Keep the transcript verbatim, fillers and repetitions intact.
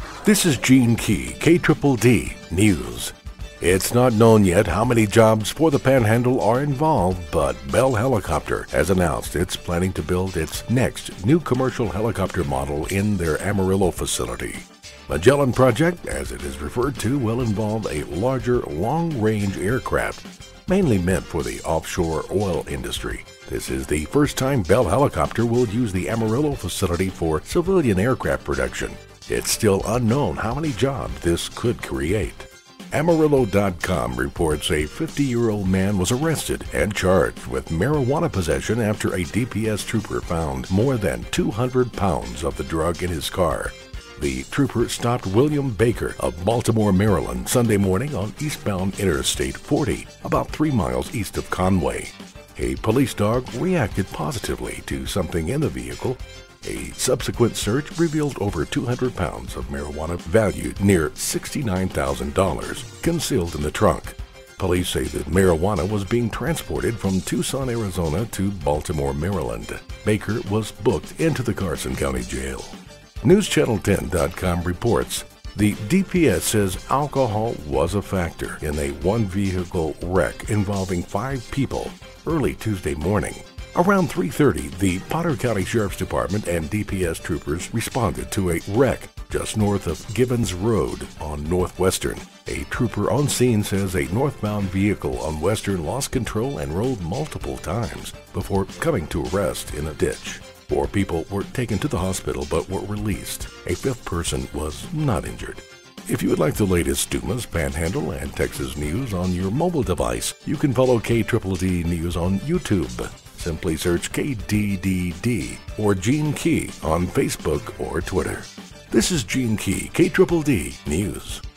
This is Gene Key, K D D D News. It's not known yet how many jobs for the Panhandle are involved, but Bell Helicopter has announced it's planning to build its next new commercial helicopter model in their Amarillo facility. Magellan Project, as it is referred to, will involve a larger, long-range aircraft, mainly meant for the offshore oil industry. This is the first time Bell Helicopter will use the Amarillo facility for civilian aircraft production. It's still unknown how many jobs this could create. Amarillo dot com reports a fifty-year-old man was arrested and charged with marijuana possession after a D P S trooper found more than two hundred pounds of the drug in his car. The trooper stopped William Baker of Baltimore, Maryland, Sunday morning on eastbound Interstate forty, about three miles east of Conway. A police dog reacted positively to something in the vehicle. A subsequent search revealed over two hundred pounds of marijuana valued near sixty-nine thousand dollars concealed in the trunk. Police say that marijuana was being transported from Tucson, Arizona to Baltimore, Maryland. Baker was booked into the Carson County Jail. News Channel ten dot com reports the D P S says alcohol was a factor in a one-vehicle wreck involving five people early Tuesday morning. Around three thirty, the Potter County Sheriff's Department and D P S troopers responded to a wreck just north of Gibbons Road on Northwestern. A trooper on scene says a northbound vehicle on Western lost control and rolled multiple times before coming to a rest in a ditch. Four people were taken to the hospital but were released. A fifth person was not injured. If you would like the latest Dumas, Panhandle, and Texas news on your mobile device, you can follow K D D D News on YouTube. Simply search K D D D or Gene Key on Facebook or Twitter. This is Gene Key, K D D D News.